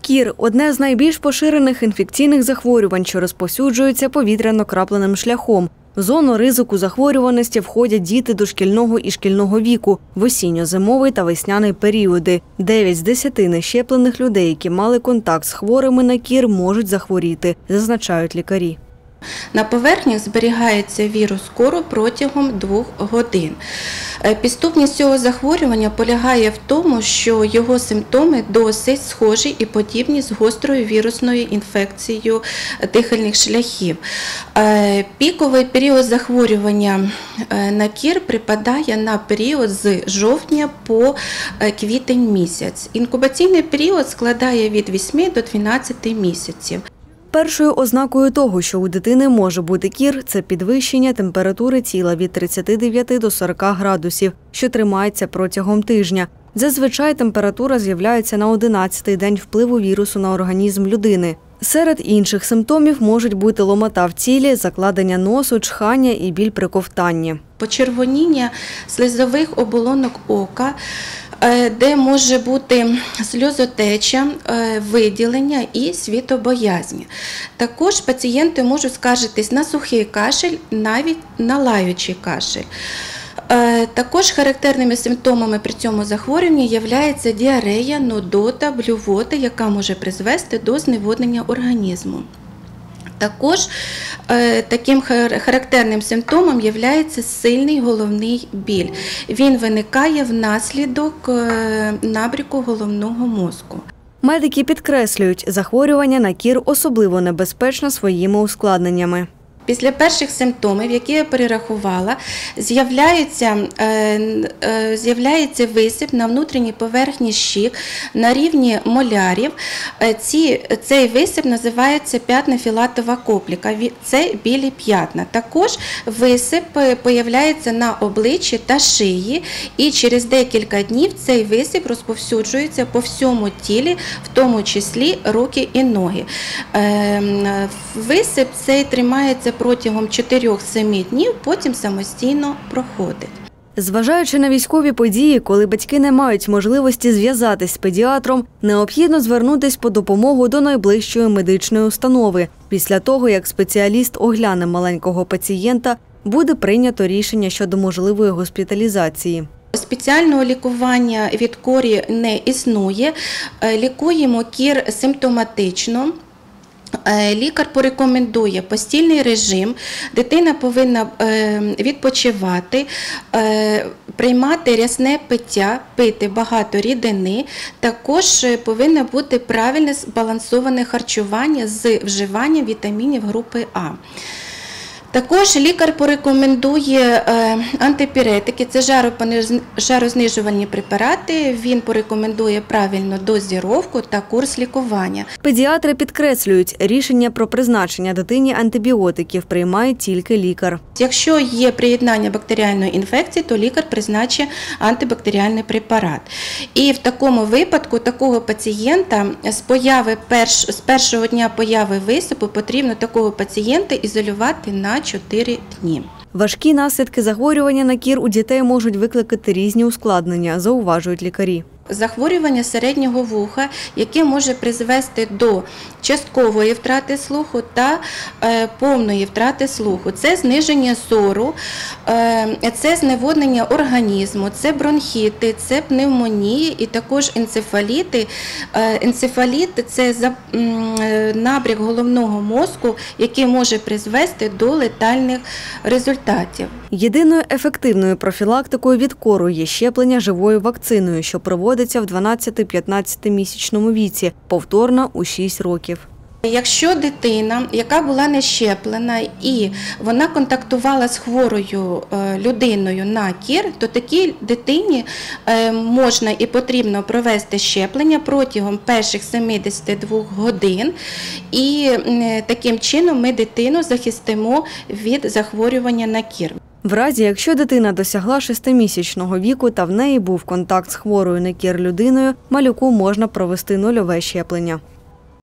Кір – одне з найбільш поширених інфекційних захворювань, що розповсюджується повітряно-крапленим шляхом. В зону ризику захворюваності входять діти дошкільного і шкільного віку, в осінньо-зимовий та весняний періоди. 9 з 10 нещеплених людей, які мали контакт з хворими на кір, можуть захворіти, зазначають лікарі. На поверхнях зберігається вірус кору протягом 2 годин. Підступність цього захворювання полягає в тому, що його симптоми досить схожі і подібні з гострою вірусною інфекцією дихальних шляхів. Піковий період захворювання на кір припадає на період з жовтня по квітень місяць. Інкубаційний період складає від 8 до 12 місяців. Першою ознакою того, що у дитини може бути кір – це підвищення температури тіла від 39 до 40 градусів, що тримається протягом тижня. Зазвичай температура з'являється на 11-й день впливу вірусу на організм людини. Серед інших симптомів можуть бути ломота в тілі, закладення носу, чхання і біль при ковтанні. Почервоніння слизових оболонок ока, де може бути сльозотеча, виділення і світобоязнь. Також пацієнти можуть скаржитись на сухий кашель, навіть на лаючий кашель. Також характерними симптомами при цьому захворюванні є діарея, нудота, блювота, яка може призвести до зневоднення організму. Також таким характерним симптомом є сильний головний біль. Він виникає внаслідок набряку головного мозку. Медики підкреслюють, захворювання на кір особливо небезпечно своїми ускладненнями. Після перших симптомів, які я перерахувала, з'являється висип на внутрішній поверхні щік на рівні молярів. Цей висип називається п'ятно-філатова копліка. Це білі п'ятна. Також висип з'являється на обличчі та шиї, і через декілька днів цей висип розповсюджується по всьому тілі, в тому числі руки і ноги. Висип цей тримається протягом 4-7 днів, потім самостійно проходить. Зважаючи на військові події, коли батьки не мають можливості зв'язатись з педіатром, необхідно звернутися по допомогу до найближчої медичної установи. Після того, як спеціаліст огляне маленького пацієнта, буде прийнято рішення щодо можливої госпіталізації. Спеціального лікування від корі не існує. Лікуємо кір симптоматично. Лікар порекомендує постільний режим, дитина повинна відпочивати, приймати рясне пиття, пити багато рідини, також повинно бути правильне збалансоване харчування з вживанням вітамінів групи А. Також лікар порекомендує антипіретики, це жарознижувальні препарати, він порекомендує правильну дозировку та курс лікування. Педіатри підкреслюють, рішення про призначення дитині антибіотиків приймає тільки лікар. Якщо є приєднання бактеріальної інфекції, то лікар призначить антибактеріальний препарат. І в такому випадку такого пацієнта з першого дня появи висипу потрібно такого пацієнта ізолювати на 4 дні. Важкі наслідки захворювання на кір у дітей можуть викликати різні ускладнення, зауважують лікарі. Захворювання середнього вуха, яке може призвести до часткової втрати слуху та повної втрати слуху. Це зниження зору, це зневоднення організму, це бронхіти, це пневмонії і також енцефаліти. Енцефаліт – це набряк головного мозку, який може призвести до летальних результатів. Єдиною ефективною профілактикою від кору є щеплення живою вакциною, що проводиться в 12-15-місячному віці, повторно у 6 років. Якщо дитина, яка була не щеплена і вона контактувала з хворою людиною на кір, то такій дитині можна і потрібно провести щеплення протягом перших 72 годин. І таким чином ми дитину захистимо від захворювання на кір. В разі, якщо дитина досягла 6-місячного віку та в неї був контакт з хворою на кір людиною, малюку можна провести нульове щеплення.